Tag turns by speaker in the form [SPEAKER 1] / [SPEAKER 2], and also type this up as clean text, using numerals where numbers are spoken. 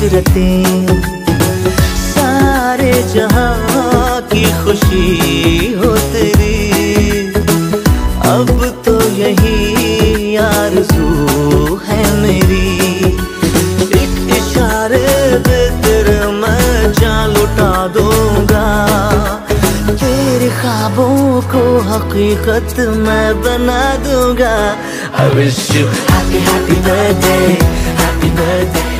[SPEAKER 1] हिजरतें, सारे जहां की खुशी हो तेरी। अब तो यही आरज़ू है मेरी, एक इशारे पे तेरे मैं जान लुटा दूंगा। तेरे ख्वाबों को हकीकत मैं बना दूंगा। I wish you happy happy birthday, happy birthday,